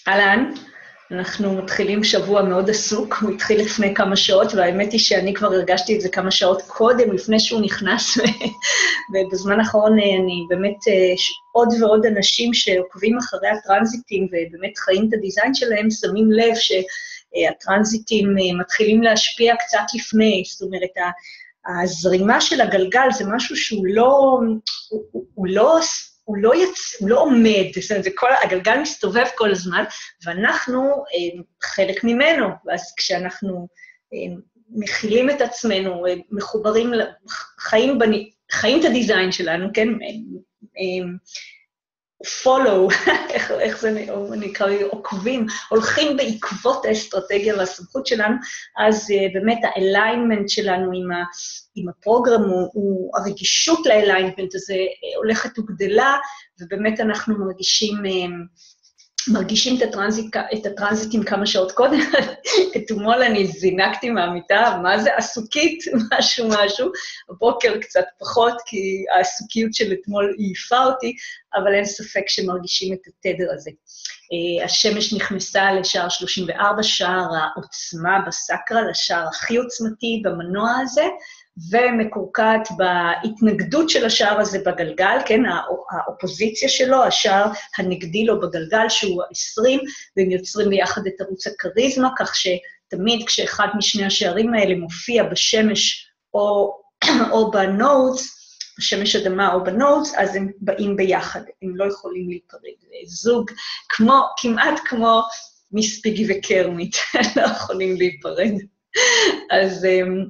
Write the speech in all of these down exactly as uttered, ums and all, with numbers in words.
אהלן, אנחנו מתחילים שבוע מאוד עסוק, הוא התחיל לפני כמה שעות, והאמת היא שאני כבר הרגשתי את זה כמה שעות קודם, לפני שהוא נכנס, ובזמן האחרון אני באמת, עוד ועוד אנשים שעוקבים אחרי הטרנזיטים, ובאמת חיים את הדיזיין שלהם, שמים לב שהטרנזיטים מתחילים להשפיע קצת לפני, זאת אומרת, הזרימה של הגלגל זה משהו שהוא לא, הוא, הוא, הוא לא... הוא לא, יצ... הוא לא עומד, זאת אומרת, כל... הגלגל מסתובב כל הזמן, ואנחנו אה, חלק ממנו, ואז כשאנחנו אה, מכילים את עצמנו, אה, מחוברים, חיים, בני... חיים את הדיזיין שלנו, כן? אה, אה, follow, איך, איך זה נקרא, עוקבים, הולכים בעקבות האסטרטגיה והסמכות שלנו, אז uh, באמת האליימנט שלנו עם, ה, עם הפרוגרם, הוא, הוא, הרגישות לאליימנט הזה uh, הולכת וגדלה, ובאמת אנחנו מרגישים, uh, מרגישים את, הטרנזיט, את הטרנזיטים כמה שעות קודם, אתמול אני זינקתי מהמיטה, מה זה עסוקית, משהו משהו, הבוקר קצת פחות, כי העסוקיות של אתמול העיפה אותי, אבל אין ספק שמרגישים את התדר הזה. השמש נכנסה לשער שלושים וארבע, שער העוצמה בסקרה, לשער הכי עוצמתי במנוע הזה, ומקורקעת בהתנגדות של השער הזה בגלגל, כן, האופוזיציה שלו, השער הנגדי לו בגלגל, שהוא ה-עשרים, והם יוצרים ביחד את ערוץ הקריזמה, כך שתמיד כשאחד משני השערים האלה מופיע בשמש או, או בנוטס, בשמש אדמה או בנוטס, אז הם באים ביחד, הם לא יכולים להיפרד. זוג כמו, כמעט כמו מיס פיגי וקרמית, לא יכולים להיפרד. אז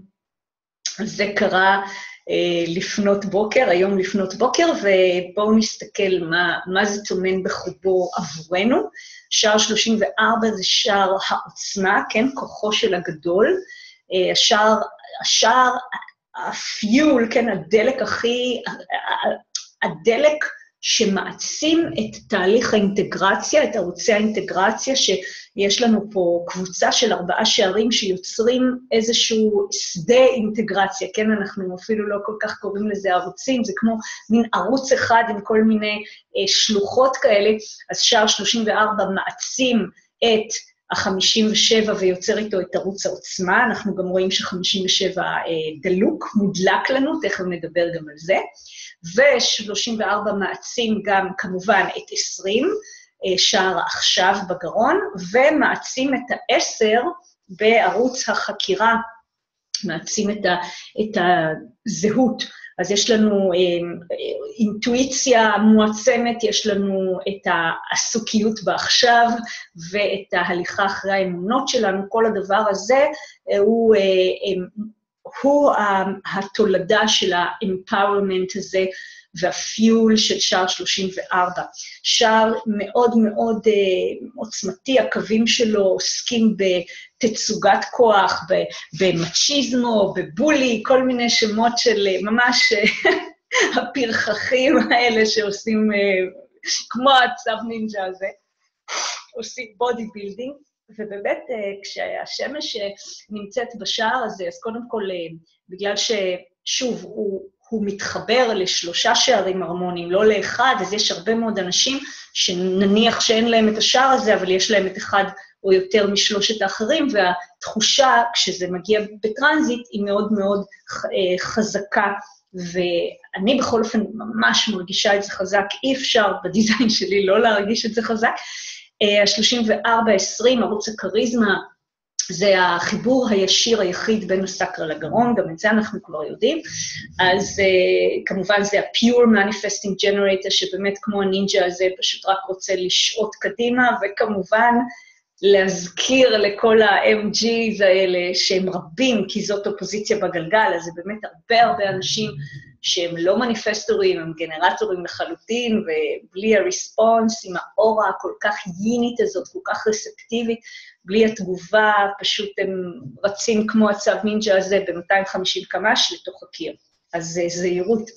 אז זה קרה אה, לפנות בוקר, היום לפנות בוקר, ובואו נסתכל מה, מה זה טומן בחובו עבורנו. שער שלושים וארבע זה שער העוצמה, כן, כוחו של הגדול. אה, השער, השער, הפיול, כן, הדלק הכי, הדלק שמעצים את תהליך האינטגרציה, את ערוצי האינטגרציה, שיש לנו פה קבוצה של ארבעה שערים שיוצרים איזשהו שדה אינטגרציה, כן, אנחנו אפילו לא כל כך קוראים לזה ערוצים, זה כמו מין ערוץ אחד עם כל מיני אה, שלוחות כאלה, אז שער שלושים וארבע מעצים את ה-חמישים ושבע ויוצר איתו את ערוץ העוצמה, אנחנו גם רואים ש-חמישים ושבע אה, דלוק, מודלק לנו, תכף נדבר גם על זה, ו-שלושים וארבע מעצים גם כמובן את עשרים, שער עכשיו בגרון, ומעצים את ה-עשר בערוץ החקירה, מעצים את, ה- את הזהות. אז יש לנו אה, אינטואיציה מועצמת, יש לנו את העסוקיות בעכשיו, ואת ההליכה אחרי האמונות שלנו, כל הדבר הזה אה, הוא... אה, אה, הוא התולדה של האמפאורמנט הזה, והפיול של שער שלושים וארבע. שער מאוד מאוד uh, עוצמתי, הקווים שלו עוסקים בתצוגת כוח, במצ'יזמו, בבולי, כל מיני שמות של ממש הפרחחים האלה שעושים, uh, כמו הצב נינג'ה הזה, עושים בודי בילדינג, ובאמת, כשהשמש נמצאת בשער הזה, אז קודם כל, בגלל ששוב, הוא, הוא מתחבר לשלושה שערים הרמוניים, לא לאחד, אז יש הרבה מאוד אנשים שנניח שאין להם את השער הזה, אבל יש להם את אחד או יותר משלושת האחרים, והתחושה, כשזה מגיע בטרנזיט, היא מאוד מאוד חזקה, ואני בכל אופן ממש מרגישה את זה חזק, אי אפשר בדיזיין שלי לא להרגיש את זה חזק, ה-שלושים וארבע עשרים, ערוץ הקריזמה, זה החיבור הישיר היחיד בין הסקרה לגרון, גם את זה אנחנו כבר יודעים, אז uh, כמובן זה ה-Pure Manifesting Generator, שבאמת כמו הנינג'ה הזה, פשוט רק רוצה לשעות קדימה, וכמובן להזכיר לכל ה-אם ג'יז האלה, שהם רבים, כי זאת אופוזיציה בגלגל, אז זה באמת הרבה הרבה אנשים שהם לא מניפסטורים, הם גנרטורים לחלוטין, ובלי הריספונס, עם האורה הכל כך יינית הזאת, כל כך רספטיבית, בלי התגובה, פשוט הם רצים כמו הצב נינג'ה הזה, ב-מאתיים וחמישים קמ"ש לתוך הקיר. אז זה זהירות.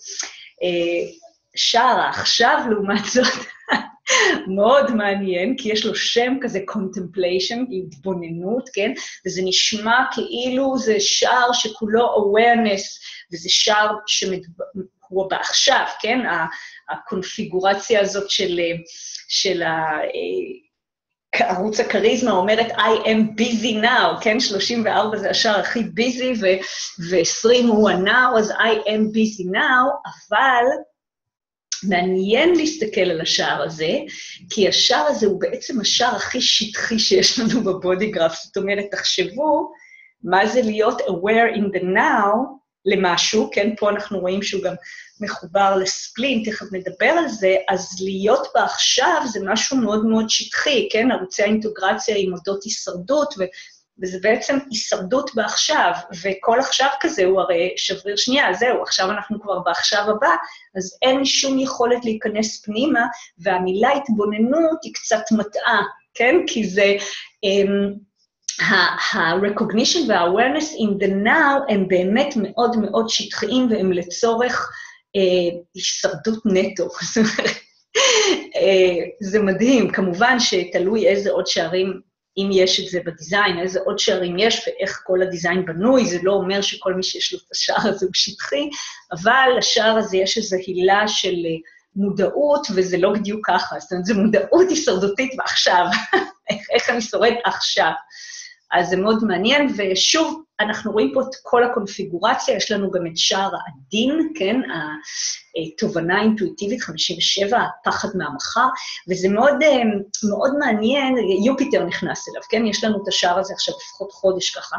שער עכשיו, לעומת זאת, מאוד מעניין, כי יש לו שם כזה contemplation, התבוננות, כן? וזה נשמע כאילו זה שער שכולו awareness, וזה שער שהוא בעכשיו, כן? הקונפיגורציה הזאת של, של ה... ערוץ הכריזמה אומרת, I am busy now, כן? שלושים וארבע זה השער הכי busy, ו-עשרים הוא ה-now, אז I am busy now, אבל מעניין להסתכל על השער הזה, כי השער הזה הוא בעצם השער הכי שטחי שיש לנו בבודיגרף, זאת אומרת, תחשבו, מה זה להיות aware in the now למשהו, כן? פה אנחנו רואים שהוא גם מחובר לספלין, תכף נדבר על זה, אז להיות בעכשיו זה משהו מאוד מאוד שטחי, כן? ערוצי האינטגרציה עם מודות הישרדות, ו- וזה בעצם הישרדות בעכשיו, וכל עכשיו כזה הוא הרי שבריר שנייה, זהו, עכשיו אנחנו כבר בעכשיו הבא, אז אין שום יכולת להיכנס פנימה, והמילה התבוננות היא קצת מטעה, כן? כי זה... ה-recognition וה-awareness in the now הם באמת מאוד מאוד שטחיים, והם לצורך הישרדות נטו. זה מדהים, כמובן שתלוי איזה עוד שערים, אם יש את זה בדיזיין, איזה עוד שערים יש, ואיך כל הדיזיין בנוי, זה לא אומר שכל מי שיש לו את השער הזה הוא שטחי, אבל לשער הזה יש איזו הילה של מודעות, וזה לא בדיוק ככה, זאת אומרת, זה מודעות הישרדותית ועכשיו, איך אני שורד עכשיו. אז זה מאוד מעניין, ושוב, אנחנו רואים פה את כל הקונפיגורציה, יש לנו גם את שער העדין, כן, התובנה האינטואיטיבית חמישים ושבע, הפחד מהמחר, וזה מאוד, מאוד מעניין, יופיטר נכנס אליו, כן, יש לנו את השער הזה עכשיו לפחות חודש ככה.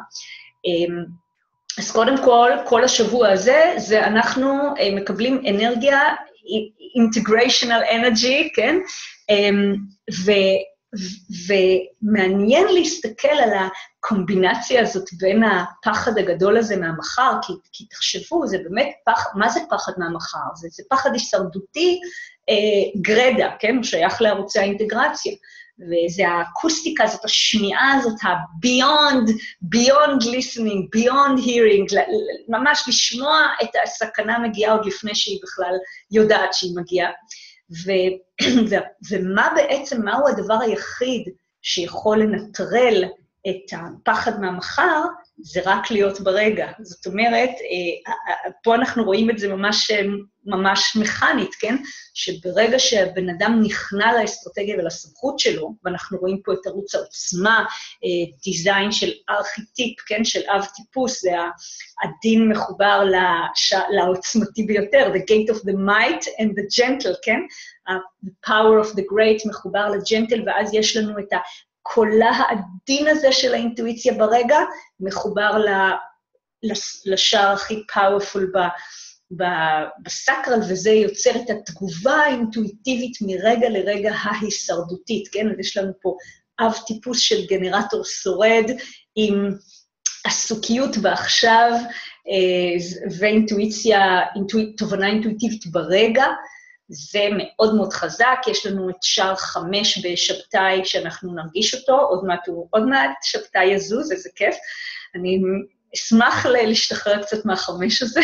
אז קודם כל, כל השבוע הזה, זה אנחנו מקבלים אנרגיה, integrational energy, כן, ו... ומעניין להסתכל על הקומבינציה הזאת בין הפחד הגדול הזה מהמחר, כי, כי תחשבו, זה באמת פחד, מה זה פחד מהמחר? זה, זה פחד הישרדותי אה, גרדה, כן? הוא שייך לערוצי האינטגרציה, וזה האקוסטיקה הזאת, השמיעה הזאת, ה-beyond, beyond listening, beyond hearing, ממש לשמוע את הסכנה מגיעה עוד לפני שהיא בכלל יודעת שהיא מגיעה. ו- ו- ומה בעצם, מהו הדבר היחיד שיכול לנטרל את הפחד מהמחר, זה רק להיות ברגע. זאת אומרת, פה אנחנו רואים את זה ממש, ממש מכנית, כן? שברגע שהבן אדם נכנע לאסטרטגיה ולסמכות שלו, ואנחנו רואים פה את ערוץ העוצמה, דיזיין של ארכיטיפ, כן? של אב טיפוס, זה הדין מחובר לש... לעוצמתי ביותר, the gate of the might and the gentle, כן? The power of the great מחובר לג'נטל, ואז יש לנו את ה... קולה העדין הזה של האינטואיציה ברגע, מחובר לשער הכי פאורפול בסקרל, וזה יוצר את התגובה האינטואיטיבית מרגע לרגע ההישרדותית, כן? אז יש לנו פה אב טיפוס של גנרטור שורד, עם עסוקיות בעכשיו, ואינטואיציה, תובנה אינטואיטיבית ברגע, זה מאוד מאוד חזק, יש לנו את שער חמש בשבתאי שאנחנו נרגיש אותו, עוד מעט, עוד מעט שבתאי יזוז, איזה כיף. אני אשמח להשתחרר קצת מהחמש הזה,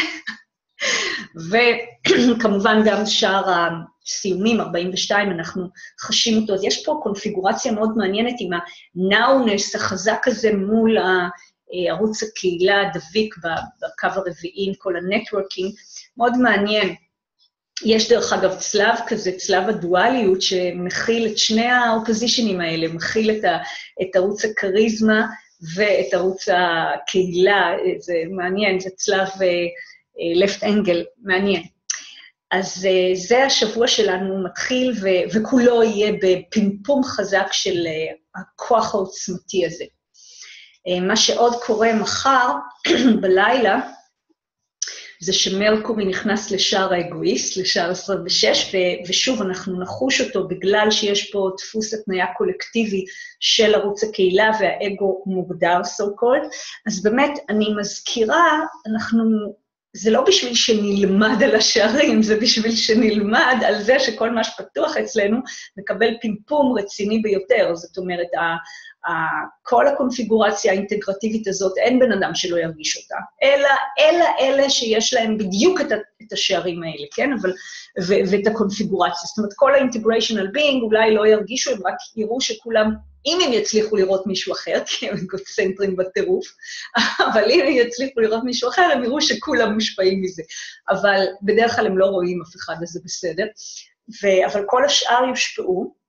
וכמובן גם שער הסיומים, ארבעים ושתיים, אנחנו חשים אותו, אז יש פה קונפיגורציה מאוד מעניינת עם ה-nowness החזק הזה מול ערוץ הקהילה, הדביק בקו הרביעי, כל הנטוורקינג, מאוד מעניין. יש דרך אגב צלב כזה, צלב הדואליות, שמכיל את שני האופוזישנים האלה, מכיל את, ה, את ערוץ הקריזמה ואת ערוץ הקהילה, זה מעניין, זה צלב uh, left angle, מעניין. אז uh, זה השבוע שלנו מתחיל, ו, וכולו יהיה בפמפום חזק של uh, הכוח העוצמתי הזה. Uh, מה שעוד קורה מחר בלילה, זה שמרקורי נכנס לשער האגואיסט, לשער עשרים ושש, ו- ושוב אנחנו נחוש אותו בגלל שיש פה דפוס התניה קולקטיבי של ערוץ הקהילה, והאגו מוגדר, so called. אז באמת, אני מזכירה, אנחנו, זה לא בשביל שנלמד על השערים, זה בשביל שנלמד על זה שכל מה שפתוח אצלנו מקבל פמפום רציני ביותר, זאת אומרת, ה- כל הקונפיגורציה האינטגרטיבית הזאת, אין בן אדם שלא ירגיש אותה, אלא, אלא אלה שיש להם בדיוק את, את השערים האלה, כן? אבל, ו, ואת הקונפיגורציה. זאת אומרת, כל ה-integrational being אולי לא ירגישו, הם רק יראו שכולם, אם הם יצליחו לראות מישהו אחר, כי הם אגוצנטרים בטירוף, אבל אם הם יצליחו לראות מישהו אחר, הם יראו שכולם מושפעים מזה. אבל בדרך כלל הם לא רואים אף אחד, אז זה בסדר. ו, אבל כל השאר יושפעו,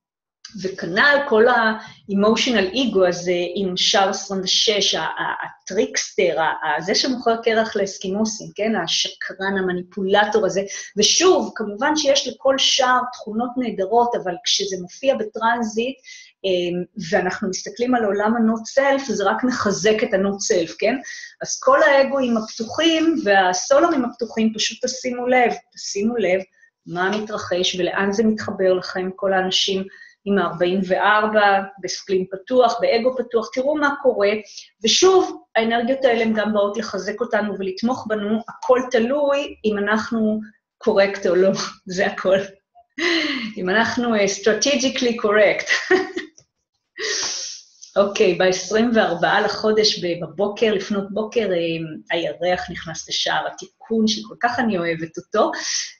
וכנ"ל כל ה-emotional ego הזה עם שער עשרים ושש, הטריקסטר, זה שמוכר קרח לאסקימוסים, כן? השקרן, המניפולטור הזה, ושוב, כמובן שיש לכל שער תכונות נהדרות, אבל כשזה מופיע בטרנזיט, ואנחנו מסתכלים על עולם ה-not self, זה רק מחזק את ה-not self, כן? אז כל האגואים הפתוחים והסולרים הפתוחים, פשוט תשימו לב, תשימו לב מה מתרחש ולאן זה מתחבר לכם, כל האנשים עם ה-ארבעים וארבע, בספלין פתוח, באגו פתוח, תראו מה קורה, ושוב, האנרגיות האלה הן גם באות לחזק אותנו ולתמוך בנו, הכל תלוי אם אנחנו קורקט או לא, זה הכל. אם אנחנו strategically correct. אוקיי, ב-עשרים וארבעה לחודש בבוקר, לפנות בוקר, הירח נכנס לשער התיקון, שכל כך אני אוהבת אותו,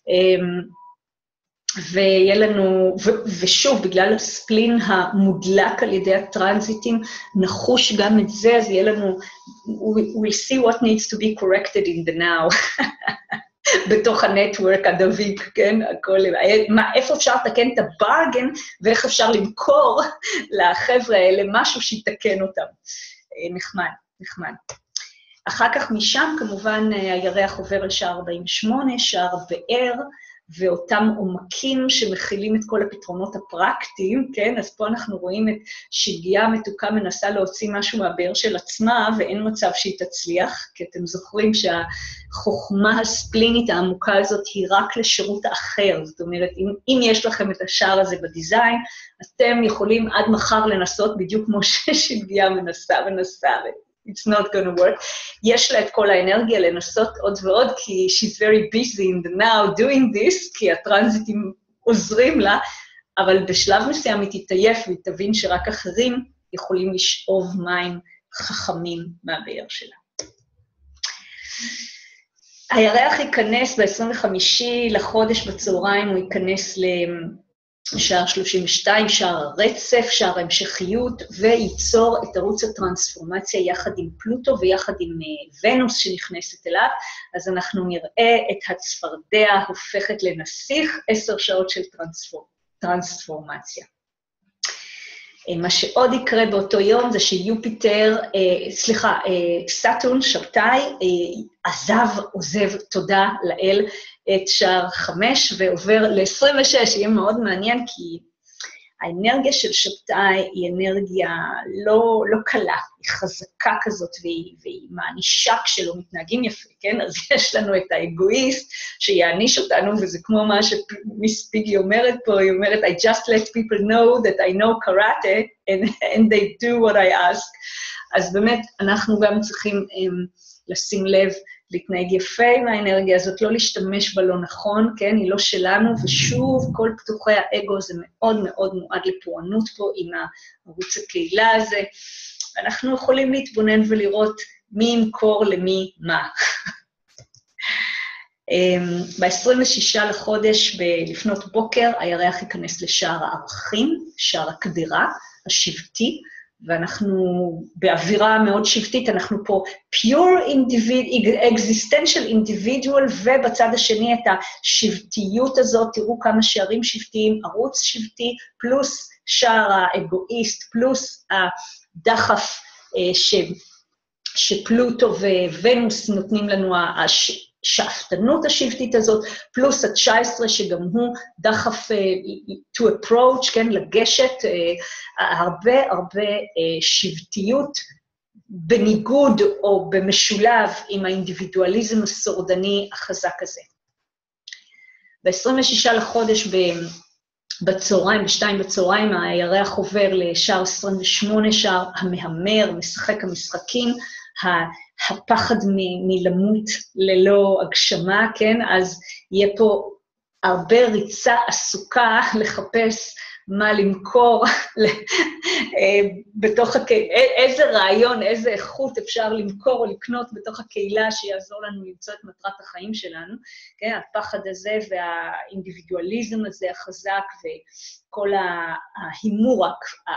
ויהיה לנו, ו- ושוב, בגלל הספלין המודלק על ידי הטרנזיטים, נחוש גם את זה, אז יהיה לנו, we'll see what needs to be corrected in the now. בתוך הנטוורק הדביק, כן? הכל, מה, איפה אפשר לתקן את הברגן, ואיך אפשר למכור לחבר'ה האלה משהו שיתקן אותם. נחמד, נחמד. אחר כך משם, כמובן, הירח עובר על שער ארבעים ושמונה, שער באר, ואותם עומקים שמכילים את כל הפתרונות הפרקטיים, כן? אז פה אנחנו רואים את שגיאה המתוקה מנסה להוציא משהו מהבאר של עצמה, ואין מצב שהיא תצליח, כי אתם זוכרים שהחוכמה הספלינית העמוקה הזאת היא רק לשירות האחר, זאת אומרת, אם, אם יש לכם את השער הזה בדיזיין, אתם יכולים עד מחר לנסות בדיוק כמו ששגיאה מנסה ונסה, it's not going to work. יש לה את כל האנרגיה לנסות עוד ועוד, כי she's very busy in the now doing this, כי הטרנזיטים עוזרים לה, אבל בשלב מסוים היא תתעייף, והיא תבין שרק אחרים יכולים לשאוב מים חכמים מהבאר שלה. הירח ייכנס ב-עשרים וחמישה לחודש בצהריים, הוא ייכנס ל... שער שלושים ושתיים, שער הרצף, שער ההמשכיות, וייצור את ערוץ הטרנספורמציה יחד עם פלוטו ויחד עם ונוס שנכנסת אליו, אז אנחנו נראה את הצפרדע הופכת לנסיך, עשר שעות של טרנספור, טרנספורמציה. מה שעוד יקרה באותו יום זה שיופיטר, אה, סליחה, אה, סאטורן, שבתאי, אה, עזב, עוזב, תודה לאל, את שער חמש, ועובר ל-עשרים ושש, יהיה מאוד מעניין, כי האנרגיה של שבתאי היא אנרגיה לא, לא קלה, היא חזקה כזאת, והיא, והיא מענישה כשלא מתנהגים יפה, כן? אז יש לנו את האגואיסט שיעניש אותנו, וזה כמו מה שמיס פיגי אומרת פה, היא אומרת, I just let people know that I know karate, and, and they do what I ask. אז באמת, אנחנו גם צריכים um, לשים לב, להתנהג יפה עם האנרגיה הזאת, לא להשתמש בה לא נכון, כן? היא לא שלנו, ושוב, כל פתוחי האגו זה מאוד מאוד מועד לפורענות פה עם ערוץ הקהילה הזה. אנחנו יכולים להתבונן ולראות מי ימכור למי מה. ב-עשרים ושישה לחודש, לפנות בוקר, הירח ייכנס לשער הערכים, שער הקדירה, השבטי, ואנחנו באווירה מאוד שבטית, אנחנו פה pure individual, existential individual, ובצד השני את השבטיות הזאת, תראו כמה שערים שבטיים, ערוץ שבטי, פלוס שער האגואיסט, פלוס הדחף ש, שפלוטו וונוס נותנים לנו, השאפתנות השבטית הזאת, פלוס ה-תשע עשרה שגם הוא דחף uh, to approach, כן, לגשת, uh, הרבה הרבה uh, שבטיות בניגוד או במשולב עם האינדיבידואליזם הסורדני החזק הזה. ב-עשרים ושישה לחודש בצהריים, בשתיים בצהריים, הירח עובר לשער עשרים ושמונה, שער המהמר, משחק המשחקים, הפחד מלמות ללא הגשמה, כן? אז יהיה פה הרבה ריצה עסוקה לחפש מה למכור בתוך הקהילה, איזה רעיון, איזה איכות אפשר למכור או לקנות בתוך הקהילה שיעזור לנו למצוא את מטרת החיים שלנו, כן? הפחד הזה והאינדיבידואליזם הזה החזק וכל ההימור,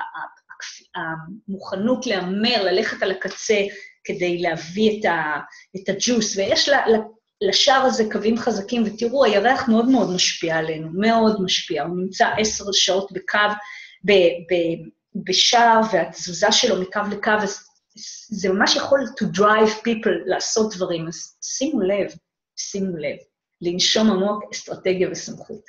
המוכנות לאמר, ללכת על הקצה כדי להביא את, ה, את הג'וס, ויש לה, לשער הזה קווים חזקים, ותראו, הירח מאוד מאוד משפיע עלינו, מאוד משפיע, הוא נמצא עשר שעות בקו, בשער, והתזוזה שלו מקו לקו, זה ממש יכול to drive people לעשות דברים, אז שימו לב, שימו לב, לנשום עמוק, אסטרטגיה וסמכות.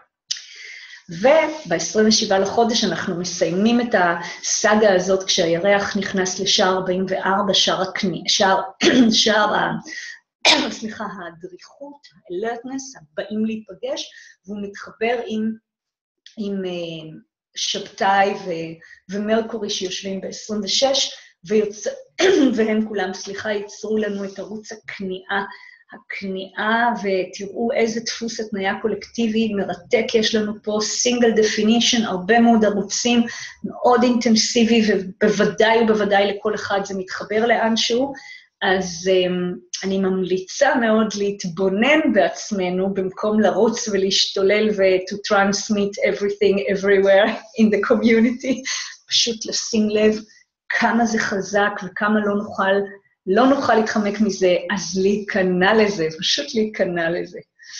וב-עשרים ושבעה לחודש אנחנו מסיימים את הסאגה הזאת, כשהירח נכנס לשער ארבעים וארבע, שער הקני, שער, שער ה... סליחה, הדריכות, ה-alertness, הבאים להיפגש, והוא מתחבר עם, עם uh, שבתאי ו- ומרקורי שיושבים ב-עשרים ושש, ויוצא, והם כולם, סליחה, ייצרו לנו את ערוץ הכניעה, הכניעה, ותראו איזה דפוס התניה קולקטיבי מרתק יש לנו פה, single definition, הרבה מאוד ערוצים, מאוד אינטנסיבי, ובוודאי ובוודאי לכל אחד זה מתחבר לאנשהו, אז um, אני ממליצה מאוד להתבונן בעצמנו, במקום לרוץ ולהשתולל ו-to transmit everything everywhere in the community, פשוט לשים לב כמה זה חזק וכמה לא נוכל, לא נוכל להתחמק מזה, אז להיכנע לזה, פשוט להיכנע לזה.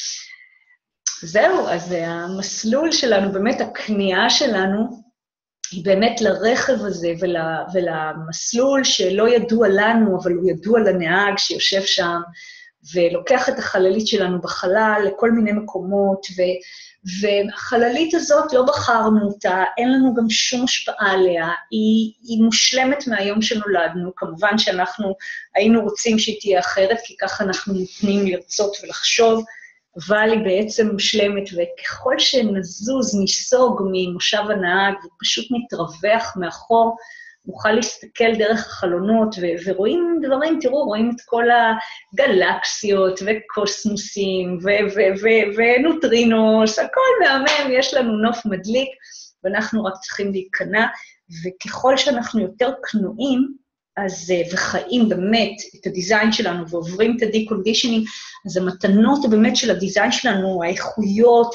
זהו, אז המסלול שלנו, באמת הכניעה שלנו, היא באמת לרכב הזה ול, ולמסלול שלא ידוע לנו, אבל הוא ידוע לנהג שיושב שם, ולוקח את החללית שלנו בחלל לכל מיני מקומות, ו, והחללית הזאת לא בחרנו אותה, אין לנו גם שום השפעה עליה, היא, היא מושלמת מהיום שנולדנו, כמובן שאנחנו היינו רוצים שהיא תהיה אחרת, כי ככה אנחנו נותנים לרצות ולחשוב, אבל היא בעצם מושלמת, וככל שנזוז, ניסוג ממושב הנהג, ופשוט נתרווח מאחור, נוכל להסתכל דרך החלונות, ו- ורואים דברים, תראו, רואים את כל הגלקסיות, וקוסמוסים, ו- ו- ו- ונוטרינוס, הכל מהמם, יש לנו נוף מדליק, ואנחנו רק צריכים להיכנע, וככל שאנחנו יותר כנועים, אז, וחיים באמת את הדיזיין שלנו, ועוברים את ה-deconditioning, אז המתנות באמת של הדיזיין שלנו, האיכויות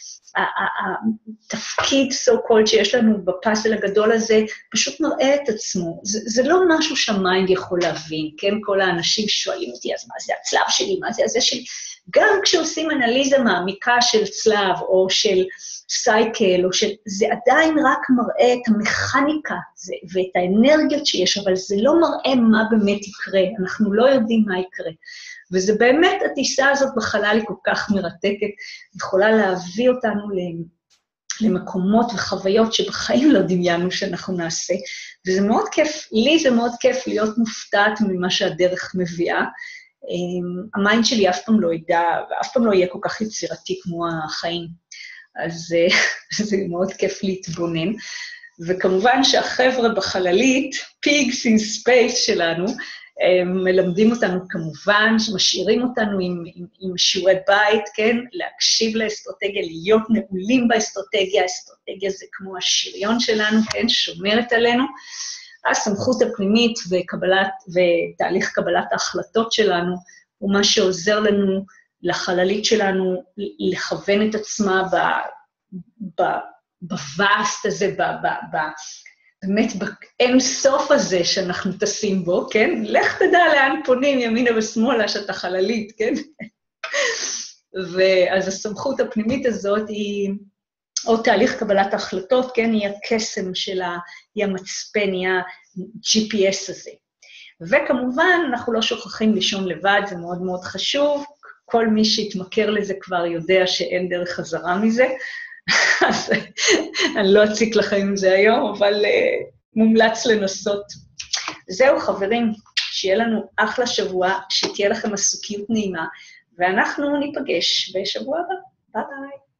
והתפקיד so called שיש לנו בפאזל הגדול הזה, פשוט מראה את עצמו. זה, זה לא משהו שהמיינד יכול להבין, כן? כל האנשים שואלים אותי, אז מה זה הצלב שלי, מה זה הזה שלי? גם כשעושים אנליזה מעמיקה של צלב, או של סייקל, או של... זה עדיין רק מראה את המכניקה זה, ואת האנרגיות שיש, אבל זה לא מראה מה באמת יקרה, אנחנו לא יודעים מה יקרה. וזה באמת, הטיסה הזאת בחלל היא כל כך מרתקת, יכולה להביא אותנו למקומות וחוויות שבחיים לא דמיינו שאנחנו נעשה, וזה מאוד כיף, לי זה מאוד כיף להיות מופתעת ממה שהדרך מביאה, המיינד שלי אף פעם לא ידע, ואף פעם לא יהיה כל כך יצירתי כמו החיים. אז זה מאוד כיף להתבונן. וכמובן שהחבר'ה בחללית, pigs in space שלנו, מלמדים אותנו כמובן, משאירים אותנו עם, עם, עם שיעורי בית, כן? להקשיב לאסטרטגיה, להיות נעולים באסטרטגיה, האסטרטגיה זה כמו השריון שלנו, כן? שומרת עלינו. הסמכות הפנימית וקבלת, ותהליך קבלת ההחלטות שלנו, הוא מה שעוזר לנו, לחללית שלנו, לכוון את עצמה ב, ב, בווסט הזה, ב, ב, ב, באמת באין סוף הזה שאנחנו טסים בו, כן? לך תדע לאן פונים ימינה ושמאלה שאתה חללית, כן? ואז הסמכות הפנימית הזאת היא, או תהליך קבלת ההחלטות, כן? היא הקסם שלה, היא המצפן, היא ה-ג'י פי אס הזה. וכמובן, אנחנו לא שוכחים לישון לבד, זה מאוד מאוד חשוב, כל מי שהתמכר לזה כבר יודע שאין דרך חזרה מזה, אז אני לא אציק לכם עם זה היום, אבל uh, מומלץ לנסות. זהו חברים, שיהיה לנו אחלה שבוע, שתהיה לכם עסוקיות נעימה, ואנחנו ניפגש בשבוע הבא. ביי ביי.